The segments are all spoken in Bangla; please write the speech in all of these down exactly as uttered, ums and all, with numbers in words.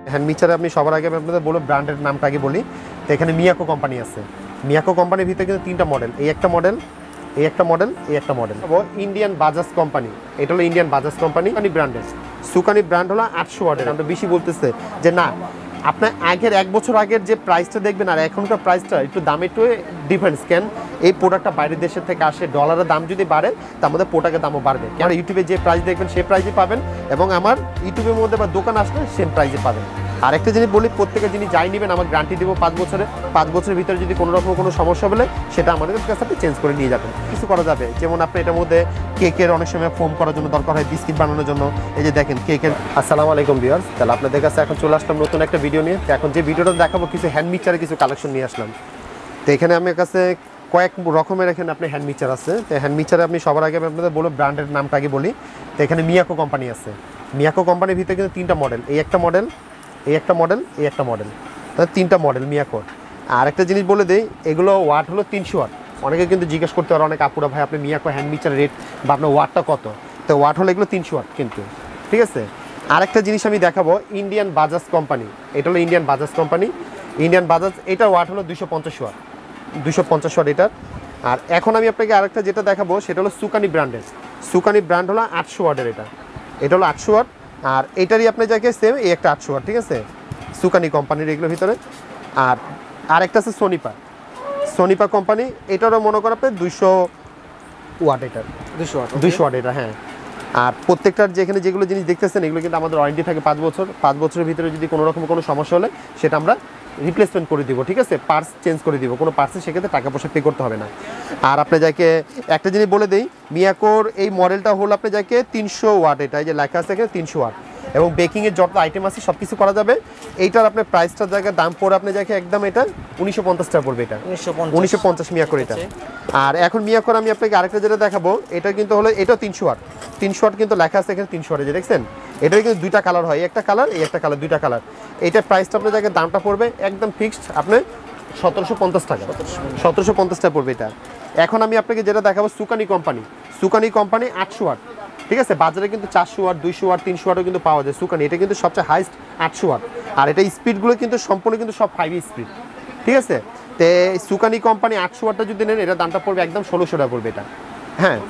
হ্যান্ড মিক্সারে আমি সবার আগে আপনাদের বলবো ব্র্যান্ডের নামটা আগে বলি। তো এখানে মিয়াকো কোম্পানি আছে। মিয়াকো কোম্পানির ভিতরে কিন্তু তিনটা মডেল, এই একটা মডেল, এই একটা মডেল, এই একটা মডেল। ইন্ডিয়ান বাজাজ কোম্পানি, এটা হলো ইন্ডিয়ান বাজাজ কোম্পানি ব্র্যান্ডের। সুকানি ব্র্যান্ড হলো আটশো ওয়াটের। আমরা বেশি বলতেছে যে না, আপনার আগের এক বছর আগের যে প্রাইসটা দেখবেন আর এখনকার প্রাইসটা একটু দামে একটু ডিফারেন্স। কেন এই প্রোডাক্টটা বাইরের দেশের থেকে আসে, ডলারের দাম যদি বাড়ে তা আমাদের প্রোডাক্টের দামও বাড়বে। কেন ইউটিউবে যে প্রাইস দেখবেন সেই প্রাইসই পাবেন, এবং আমার ইউটিউবের মধ্যে বা দোকান আসলে সেম প্রাইসে পাবেন। আর একটা জিনিস বলি, প্রত্যেকের জিনিস যাই নেবেন আমার গ্যারান্টি দেবো পাঁচ বছরে। পাঁচ বছরের ভিতরে যদি কোনো রকম কোনো সমস্যা হলে সেটা আমাদের কাছে আপনি চেঞ্জ করে নিয়ে যাবেন। কিছু করা যাবে, যেমন আপনি এটার মধ্যে কেকের অনেক সময় ফোম করার জন্য দরকার হয়, বিস্কিট বানানোর জন্য। এই যে দেখেন কেকের। আসসালামু আলাইকুম ভিউয়ার্স, তাহলে আপনাদের কাছে এখন চলে আসলাম নতুন একটা ভিডিও নিয়ে। তো এখন যে ভিডিওটা দেখাবো কিছু হ্যান্ড মিক্সারের কিছু কালেকশন নিয়ে আসলাম। তো এখানে আমার কাছে কয়েক রকমের এখানে আপনি হ্যান্ড মিক্সার আছে। তো হ্যান্ড মিক্সারে আমি সবার আগে আপনাদের বলবো ব্র্যান্ডের নামটা আগে বলি। তো এখানে মিয়াকো কোম্পানি আছে। মিয়াকো কোম্পানির ভিতরে কিন্তু তিনটা মডেল, এই একটা মডেল, এই একটা মডেল, এই একটা মডেল। তাহলে তিনটা মডেল মিয়াকোর। আর একটা জিনিস বলে দিই, এগুলো ওয়াট হলো তিনশো ওয়াট। অনেকে কিন্তু জিজ্ঞেস করতে পারে অনেক আপুরা, ভাই আপনি মিয়াকো হ্যান্ড মিক্সার রেট বা আপনার ওয়াটটা কত? তো ওয়াট হলো এগুলো তিনশো ওয়াট কিন্তু, ঠিক আছে। আরেকটা জিনিস আমি দেখাবো, ইন্ডিয়ান বাজাজ কোম্পানি, এটা হলো Indian Bajaj company. Indian Bajaj, এটা ওয়াট হলো দুশো পঞ্চাশ ওয়াট, দুশো পঞ্চাশ ওয়াট এটার। আর এখন আমি আপনাকে আরেকটা যেটা দেখাবো সেটা হলো সুকানি ব্র্যান্ডের। সুকানি ব্র্যান্ড হলো আটশো ওয়াটের। এটা এটা হলো আটশো ওয়াট। আর এটারই আপনি যাকে সেম এই একটা আটশো ওয়াট, ঠিক আছে, সুকানি কোম্পানির এগুলোর ভিতরে। আর আরেকটা আছে সোনিপা, সোনিপা কোম্পানি, এটারও মনে করেন আপনি দুইশো ওয়াট। এটার দুশো ওয়াট, দুইশো ওয়াট এটা, হ্যাঁ। আর প্রত্যেকটার যেখানে যেগুলো জিনিস দেখতেছেন এগুলো কিন্তু আমাদের ওয়ারেন্টি থাকে পাঁচ বছর। পাঁচ বছরের ভিতরে যদি কোনো রকম কোনো সমস্যা হলে সেটা আমরা রিপ্লেসমেন্ট করে দিব, ঠিক আছে, পার্টস চেঞ্জ করে দিব। কোনো পার্টসে সেক্ষেত্রে টাকা পয়সা পে করতে হবে না। আর আপনি যাকে একটা জিনিস বলে দিই, মিয়াকোর এই মডেলটা হলো আপনি যাকে তিনশো ওয়াট, এটা এই যে লেখা আছে এখানে তিনশো ওয়াট, এবং বেকিংয়ের যত আইটেম আছে সব কিছু করা যাবে। এইটার আপনার প্রাইসটার জায়গায় দাম পড়ে আপনি যাকে একদম এটা উনিশশো পঞ্চাশ টাকা পড়বে। এটা উনিশশো পঞ্চাশ মিয়াকোর এটা। আর এখন মিয়াকোর আমি আপনাকে আরেকটা যেটা দেখাবো, এটা কিন্তু হলো এটাও তিনশো ওয়াট। তিনশো ওয়াট কিন্তু লেখা আছে এখানে তিনশো ওয়াট, যে দেখছেন এটার কিন্তু দুইটা কালার হয়, একটা কালার এই একটা কালার, দুইটা কালার। এইটার প্রাইসটা আপনার জায়গায় দামটা পড়বে একদম ফিক্সড আপনার সতেরোশো পঞ্চাশ টাকা, সতেরোশো পঞ্চাশ টাকা পড়বে এটা। এখন আমি আপনাকে যেটা দেখাবো সুকানি কোম্পানি, সুকানি কোম্পানি আটশো ওয়াট, ঠিক আছে। বাজারে কিন্তু চারশো ওয়াট, দুইশো ওয়াট, তিনশো ওয়াটও কিন্তু পাওয়া যায় সুকানি। এটা কিন্তু সবচেয়ে হাইস্ট আটশো ওয়াট। আর এটা স্পিডগুলো কিন্তু সম্পূর্ণ কিন্তু সব ফাইভ স্পিড, ঠিক আছে। তো সুকানি কোম্পানি আটশো ওয়াটটা যদি নেন এটা দামটা পড়বে একদম ষোলোশো টাকা পড়বে এটা, হ্যাঁ।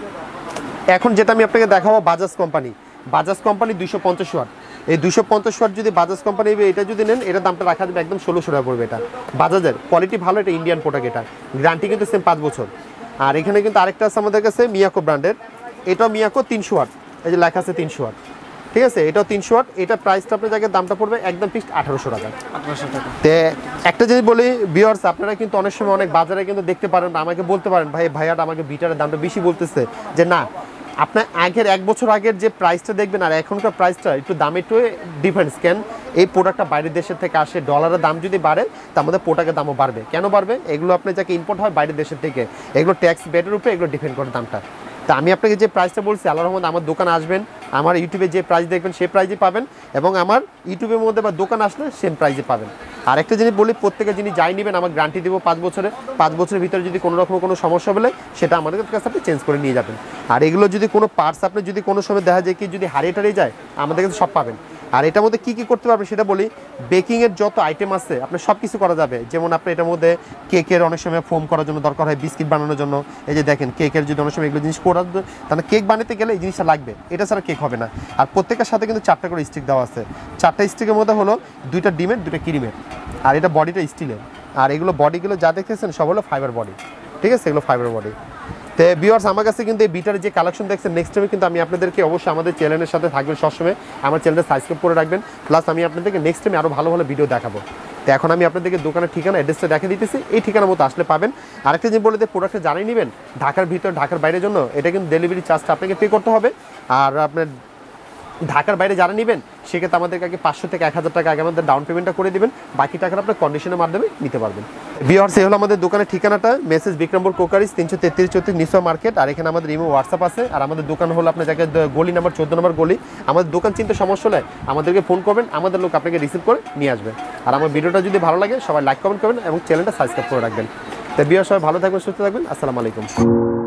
এখন যেটা আমি আপনাকে দেখাবো বাজাজ কোম্পানি, বাজাজ কোম্পানি দুইশো পঞ্চাশ ওয়াট। এই দুশো পঞ্চাশ ওয়াট যদি বাজাজ কোম্পানি এটা যদি নেন এটা দামটা রাখা যাবে একদম ষোলোশো টাকা পড়বে এটা। বাজাজের কোয়ালিটি ভালো, এটা ইন্ডিয়ান প্রোডাক্ট, এটা গ্যারান্টি কিন্তু সেম পাঁচ বছর। আর এখানে কিন্তু আরেকটা আছে আমাদের কাছে মিয়াকো ব্র্যান্ডের, এটাও মিয়াকো তিনশো ওয়াট, এই যে লেখা আছে তিনশো ওয়াট, ঠিক আছে, এটাও তিনশো ওয়াট। এটা প্রাইসটা আপনার জায়গায় দামটা পড়বে একদম ফিক্সড আঠারোশো টাকা, আঠারোশো টাকা। তো একটা জিনিস বলি ভিউয়ার্স, আপনারা কিন্তু অনেক সময় অনেক বাজারে কিন্তু দেখতে পারেন, আমাকে বলতে পারেন ভাই ভাইয়াটা আমাকে বিটারের দামটা বেশি বলতেছে। যে না, আপনার আগের এক বছর আগের যে প্রাইসটা দেখবেন আর এখনকার প্রাইসটা একটু দামে একটু ডিফারেন্স। কেন এই প্রোডাক্টটা বাইরের দেশের থেকে আসে, ডলারের দাম যদি বাড়ে তা আমাদের প্রোডাক্টের দামও বাড়বে। কেন বাড়বে? এগুলো আপনি যাকে ইম্পোর্ট হয় বাইরের দেশের থেকে, এগুলো ট্যাক্স বেটের উপরে এগুলো ডিপেন্ড করে দামটা। তা আমি আপনাকে যে প্রাইসটা বলছি, আল্লাহর রহমতে আমার দোকানে আসবেন, আমার ইউটিউবে যে প্রাইস দেখবেন সেই প্রাইসই পাবেন, এবং আমার ইউটিউবের মধ্যে বা দোকান আসলে সেম প্রাইসে পাবেন। আর একটা জিনিস বলি, প্রত্যেকের জিনিস যাই নেবেন আমার গ্যারান্টি দেবো পাঁচ বছরে। পাঁচ বছরের ভিতরে যদি কোনো রকম কোনো সমস্যা হলে সেটা আমাদের কাছে আপনি চেঞ্জ করে নিয়ে যাবেন। আর এগুলো যদি কোনো পার্টস আপনি যদি কোনো সময় দেখা যায় কি যদি হারিয়ে টারিয়ে যায়, আমাদের কাছে সব পাবেন। আর এটার মধ্যে কী কী করতে পারবেন সেটা বলি, বেকিংয়ের যত আইটেম আছে আপনার সব কিছু করা যাবে। যেমন আপনি এটার মধ্যে কেকের অনেক সময় ফোম করার জন্য দরকার হয়, বিস্কিট বানানোর জন্য। এই যে দেখেন কেকের যদি অনেক সময় এগুলো জিনিস করার, তাহলে কেক বানাতে গেলে এই জিনিসটা লাগবে, এটা ছাড়া কেক হবে না। আর প্রত্যেকের সাথে কিন্তু চারটা করে স্টিক দেওয়া আছে। চারটা স্টিকের মধ্যে হলো দুইটা ডিমের, দুইটা ক্রিমের, আর এটা বডিটা স্টিলের। আর এগুলো বডিগুলো যা দেখতেছেন সব হলো ফাইবার বডি, ঠিক আছে, এগুলো ফাইবার বডি। তো ভিউয়ার্স, আমার কাছে কিন্তু এই বিটারের যে কালেকশন দেখছেন নেক্সট টাইমে কিন্তু আমি আপনাদেরকে অবশ্যই আমাদের চ্যানেলের সাথে থাকবেন সবসময়, আমার চ্যানেলটা সাবস্ক্রাইব করে রাখবেন। প্লাস আমি আপনাদেরকে নেক্সট টাইমে আরও ভালো ভালো ভিডিও দেখাবো। তো এখন আমি আপনাদেরকে দোকানের ঠিকানা অ্যাড্রেসটা দেখে দিতেছি, এই ঠিকানার মতো আসলে পাবেন। আরেকটা যে বলে যে প্রোডাক্টটা জানিয়ে নেবেন ঢাকার ভিতর ঢাকার বাইরের জন্য এটা কিন্তু ডেলিভারি চার্জটা আপনাকে পে করতে হবে। আর আপনার ঢাকার বাইরে যারা নেবেন সেক্ষেত্রে আমাদের আগে পাঁচশো থেকে এক হাজার টাকা আগে আমাদের ডাউন পেমেন্টটা করে দেবেন, বাকি টাকাটা আপনার কন্ডিশনের মাধ্যমে নিতে পারবেন। ভিউয়ার্স, এই হলো আমাদের দোকানের ঠিকানাটা, মেসেজ বিক্রমপুর ক্রকারিজ, তিনশো তেত্রিশ চৌত্রিশ নিসো মার্কেট। আর এখানে আমাদের ইমো হোয়াটসঅ্যাপ আছে। আর আমাদের দোকান হলো আপনার জায়গায় গলি নাম্বার চোদ্দো নম্বর গলি। আমাদের দোকান চিনতে সমস্যা হলে আমাদেরকে ফোন করবেন, আমাদের লোক আপনাকে রিসিভ করে নিয়ে আসবে। আর আমার ভিডিওটা যদি ভালো লাগে সবাই লাইক কমেন্ট করবেন এবং চ্যানেলটা সাবস্ক্রাইব করে রাখবেন। তো ভিউয়ার্স, সবাই ভালো থাকবেন, সুস্থ থাকবেন। আসসালামু আলাইকুম।